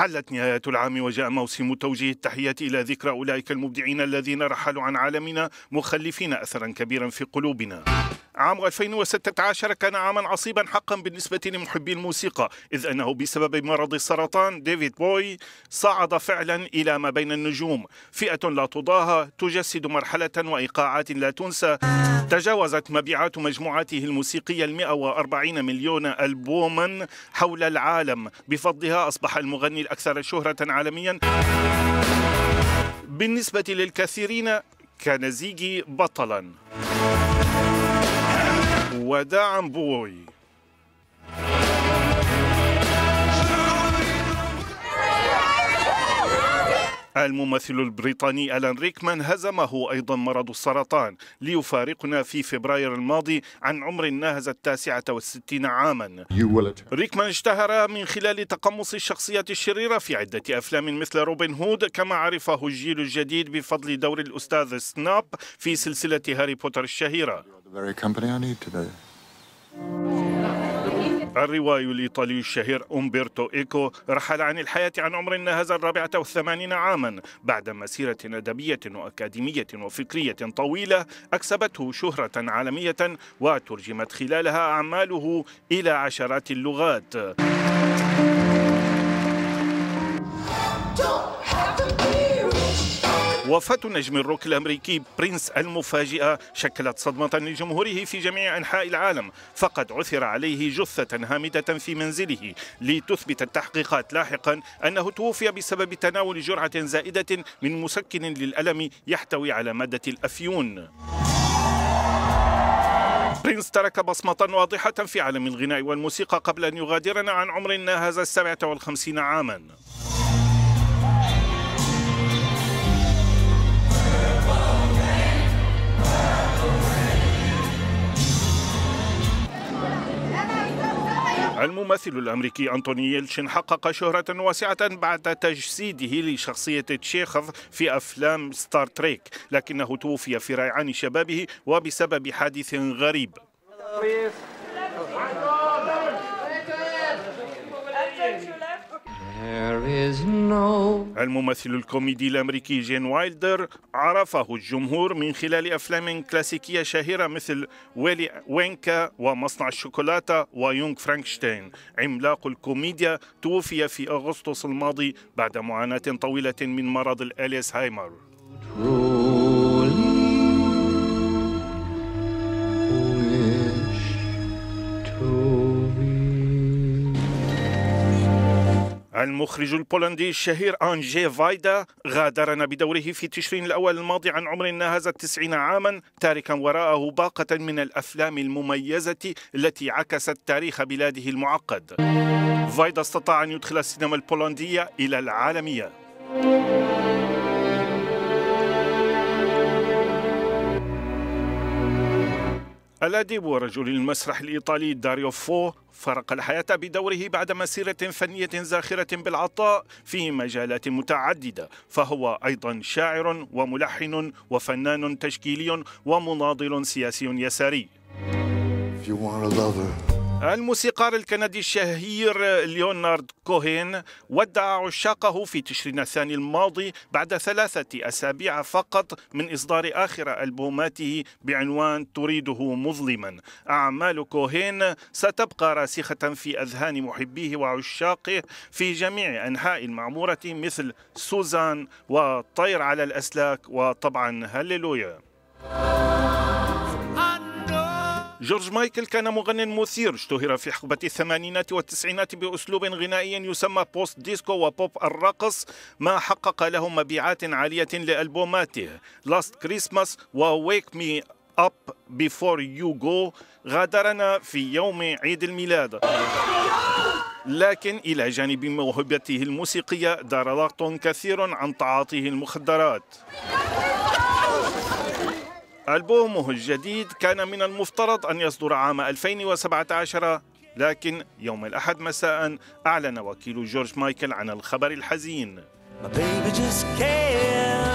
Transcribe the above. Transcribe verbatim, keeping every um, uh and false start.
حلت نهاية العام وجاء موسم توجيه التحيات إلى ذكرى أولئك المبدعين الذين رحلوا عن عالمنا مخلفين أثرا كبيرا في قلوبنا. عام ألفين وستة عشر كان عاما عصيبا حقا بالنسبة لمحبي الموسيقى، إذ أنه بسبب مرض السرطان ديفيد بوي صعد فعلا إلى ما بين النجوم. فئة لا تضاهى تجسد مرحلة وإيقاعات لا تنسى. تجاوزت مبيعات مجموعاته الموسيقية المئة وأربعين مليون ألبوما حول العالم. بفضلها أصبح المغني الأكثر شهرة عالميا. بالنسبة للكثيرين كان زيجي بطلا. وداعا بوي. الممثل البريطاني ألان ريكمان هزمه أيضا مرض السرطان ليفارقنا في فبراير الماضي عن عمر ناهز التاسعة والستين عاما. ريكمان اشتهر من خلال تقمص الشخصيات الشريرة في عدة أفلام مثل روبن هود، كما عرفه الجيل الجديد بفضل دور الأستاذ سناب في سلسلة هاري بوتر الشهيرة. الروائي الإيطالي الشهير أمبرتو إيكو رحل عن الحياة عن عمر ناهز الرابعة والثمانين عاما بعد مسيرة أدبية وأكاديمية وفكرية طويلة أكسبته شهرة عالمية وترجمت خلالها أعماله إلى عشرات اللغات. وفاة نجم الروك الأمريكي برينس المفاجئة شكلت صدمة لجمهوره في جميع أنحاء العالم، فقد عثر عليه جثة هامدة في منزله، لتثبت التحقيقات لاحقا أنه توفي بسبب تناول جرعة زائدة من مسكن للألم يحتوي على مادة الأفيون. برينس ترك بصمة واضحة في عالم الغناء والموسيقى قبل أن يغادرنا عن عمر ناهز السابعة والخمسين عاما. الممثل الأمريكي أنتوني يلتشين حقق شهرة واسعة بعد تجسيده لشخصية تشيخوف في أفلام ستار تريك، لكنه توفي في ريعان شبابه وبسبب حادث غريب. الممثل الكوميدي الأمريكي جين وايلدر عرفه الجمهور من خلال أفلام كلاسيكية شهيرة مثل ويلي وينكا ومصنع الشوكولاتة ويونغ فرانكشتاين. عملاق الكوميديا توفي في أغسطس الماضي بعد معاناة طويلة من مرض الألزهايمر. المخرج البولندي الشهير أنجي فايدا غادرنا بدوره في تشرين الأول الماضي عن عمر ناهز التسعين عاما، تاركا وراءه باقة من الأفلام المميزة التي عكست تاريخ بلاده المعقد. فايدا استطاع أن يدخل السينما البولندية إلى العالمية. الأديب ورجل المسرح الإيطالي داريو فو فرق الحياة بدوره بعد مسيرة فنية زاخرة بالعطاء في مجالات متعددة، فهو أيضا شاعر وملحن وفنان تشكيلي ومناضل سياسي يساري. الموسيقار الكندي الشهير ليونارد كوهين ودع عشاقه في تشرين الثاني الماضي بعد ثلاثة أسابيع فقط من إصدار آخر ألبوماته بعنوان تريده مظلما. أعمال كوهين ستبقى راسخة في أذهان محبيه وعشاقه في جميع أنحاء المعمورة مثل سوزان وطير على الأسلاك وطبعا هللويا. جورج مايكل كان مغنٍ مثير، اشتهر في حقبة الثمانينات والتسعينات بأسلوب غنائي يسمى بوست ديسكو وبوب الرقص، ما حقق له مبيعات عالية لألبوماته لاست كريسماس وويك مي أب بيفور يو جو. غادرنا في يوم عيد الميلاد، لكن إلى جانب موهبته الموسيقية دار ضغط كثير عن تعاطيه المخدرات. ألبومه الجديد كان من المفترض أن يصدر عام ألفين وسبعة عشر، لكن يوم الأحد مساء أعلن وكيل جورج مايكل عن الخبر الحزين.